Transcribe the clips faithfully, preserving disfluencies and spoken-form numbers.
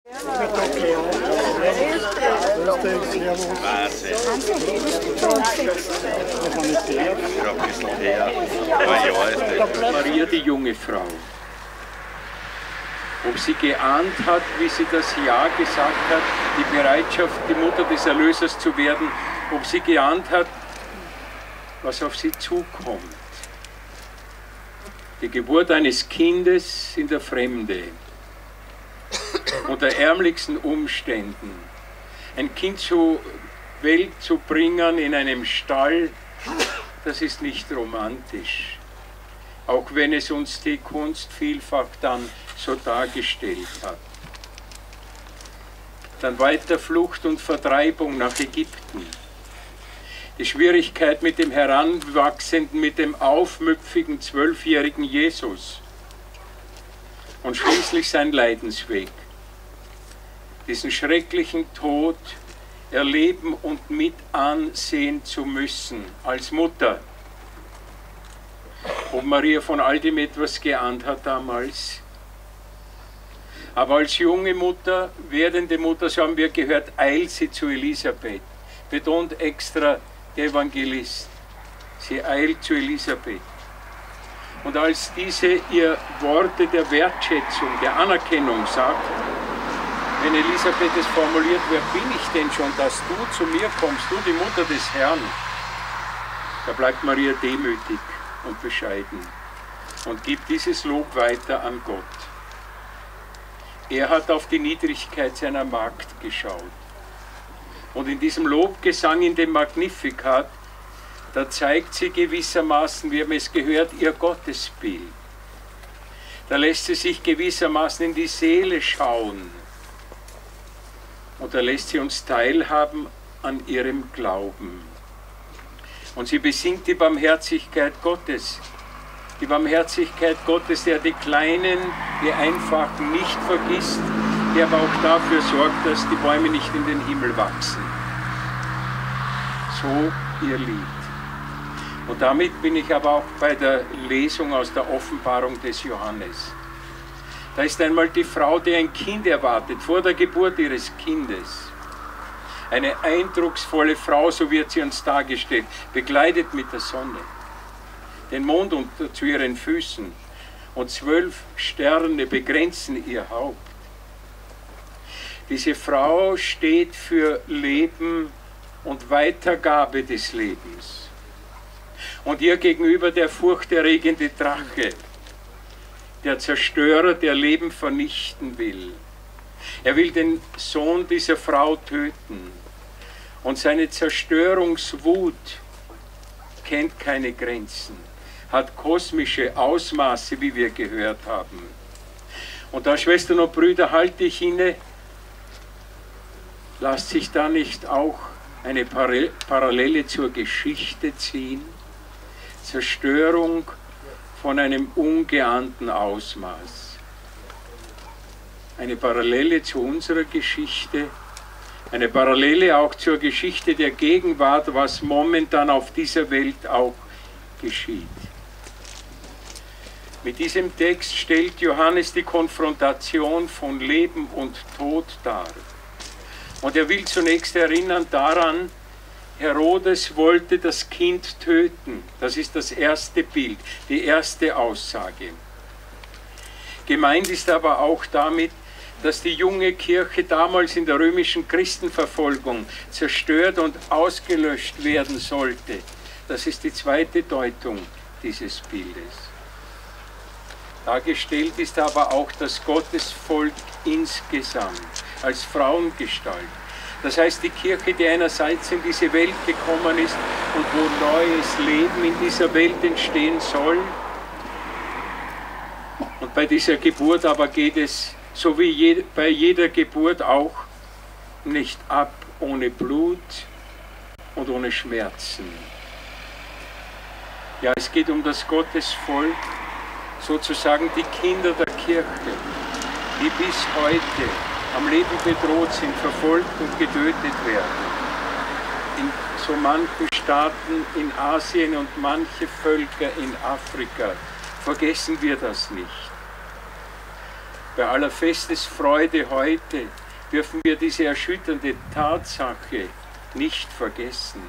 Maria, die junge Frau, ob sie geahnt hat, wie sie das Ja gesagt hat, die Bereitschaft, die Mutter des Erlösers zu werden, ob sie geahnt hat, was auf sie zukommt. Die Geburt eines Kindes in der Fremde, unter ärmlichsten Umständen, ein Kind zur Welt zu bringen in einem Stall, das ist nicht romantisch, auch wenn es uns die Kunst vielfach dann so dargestellt hat. Dann weiter Flucht und Vertreibung nach Ägypten. Die Schwierigkeit mit dem heranwachsenden, mit dem aufmüpfigen zwölfjährigen Jesus. Und schließlich sein Leidensweg. Diesen schrecklichen Tod erleben und mit ansehen zu müssen als Mutter. Ob Maria von all dem etwas geahnt hat damals. Aber als junge Mutter, werdende Mutter, so haben wir gehört, eilt sie zu Elisabeth. Betont extra der Evangelist. Sie eilt zu Elisabeth. Und als diese ihr Worte der Wertschätzung, der Anerkennung sagt, wenn Elisabeth es formuliert, wer bin ich denn schon, dass du zu mir kommst, du die Mutter des Herrn, da bleibt Maria demütig und bescheiden und gibt dieses Lob weiter an Gott. Er hat auf die Niedrigkeit seiner Magd geschaut. Und in diesem Lobgesang, in dem Magnificat, da zeigt sie gewissermaßen, wir haben es gehört, ihr Gottesbild. Da lässt sie sich gewissermaßen in die Seele schauen. Und da lässt sie uns teilhaben an ihrem Glauben. Und sie besingt die Barmherzigkeit Gottes. Die Barmherzigkeit Gottes, der die Kleinen, die Einfachen nicht vergisst, der aber auch dafür sorgt, dass die Bäume nicht in den Himmel wachsen. So ihr Lied. Und damit bin ich aber auch bei der Lesung aus der Offenbarung des Johannes. Da ist einmal die Frau, die ein Kind erwartet, vor der Geburt ihres Kindes. Eine eindrucksvolle Frau, so wird sie uns dargestellt, bekleidet mit der Sonne. Den Mond unter zu ihren Füßen und zwölf Sterne begrenzen ihr Haupt. Diese Frau steht für Leben und Weitergabe des Lebens. Und ihr gegenüber der furchterregende Drache, der Zerstörer, der Leben vernichten will. Er will den Sohn dieser Frau töten. Und seine Zerstörungswut kennt keine Grenzen, hat kosmische Ausmaße, wie wir gehört haben. Und da, Schwestern und Brüder, halte ich inne, lasst sich da nicht auch eine Parallele zur Geschichte ziehen? Zerstörung von einem ungeahnten Ausmaß. Eine Parallele zu unserer Geschichte, eine Parallele auch zur Geschichte der Gegenwart, was momentan auf dieser Welt auch geschieht. Mit diesem Text stellt Johannes die Konfrontation von Leben und Tod dar. Und er will zunächst erinnern daran, Herodes wollte das Kind töten. Das ist das erste Bild, die erste Aussage. Gemeint ist aber auch damit, dass die junge Kirche damals in der römischen Christenverfolgung zerstört und ausgelöscht werden sollte. Das ist die zweite Deutung dieses Bildes. Dargestellt ist aber auch das Gottesvolk insgesamt als Frauengestalt. Das heißt, die Kirche, die einerseits in diese Welt gekommen ist und wo neues Leben in dieser Welt entstehen soll. Und bei dieser Geburt aber geht es, so wie je, bei jeder Geburt auch, nicht ab ohne Blut und ohne Schmerzen. Ja, es geht um das Gottesvolk, sozusagen die Kinder der Kirche, die bis heute am Leben bedroht sind, verfolgt und getötet werden. In so manchen Staaten in Asien und manche Völker in Afrika. Vergessen wir das nicht. bei aller Festesfreude heute dürfen wir diese erschütternde Tatsache nicht vergessen.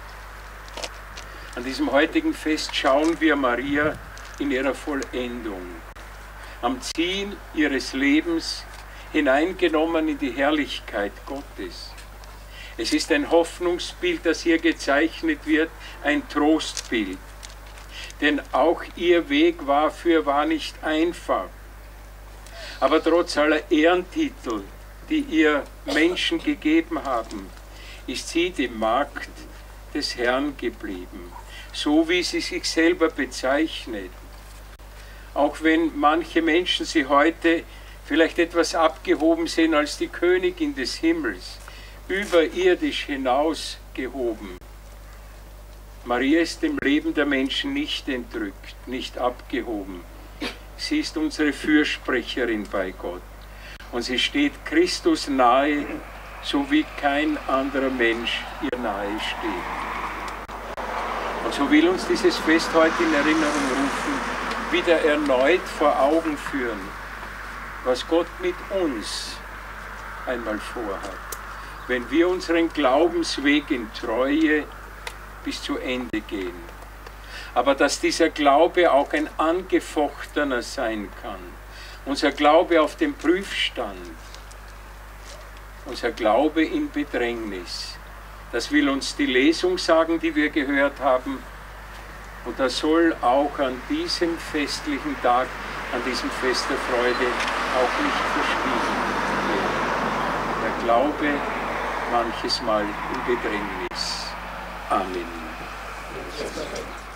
An diesem heutigen Fest schauen wir Maria in ihrer Vollendung, am Ziel ihres Lebens hineingenommen in die Herrlichkeit Gottes. Es ist ein Hoffnungsbild, das hier gezeichnet wird, ein Trostbild. Denn auch ihr Weg war fürwahr nicht einfach. Aber trotz aller Ehrentitel, die ihr Menschen gegeben haben, ist sie die Magd des Herrn geblieben, so wie sie sich selber bezeichnet. Auch wenn manche Menschen sie heute vielleicht etwas abgehoben sehen als die Königin des Himmels, überirdisch hinausgehoben. Maria ist dem Leben der Menschen nicht entrückt, nicht abgehoben. Sie ist unsere Fürsprecherin bei Gott. Und sie steht Christus nahe, so wie kein anderer Mensch ihr nahe steht. Und so will uns dieses Fest heute in Erinnerung rufen, wieder erneut vor Augen führen, was Gott mit uns einmal vorhat, wenn wir unseren Glaubensweg in Treue bis zu Ende gehen. Aber dass dieser Glaube auch ein angefochtener sein kann. Unser Glaube auf dem Prüfstand, unser Glaube in Bedrängnis, das will uns die Lesung sagen, die wir gehört haben. Und das soll auch an diesem festlichen Tag, an diesem Fest der Freude auch nicht verschwiegen werden. Der Glaube manches Mal in Bedrängnis. Amen.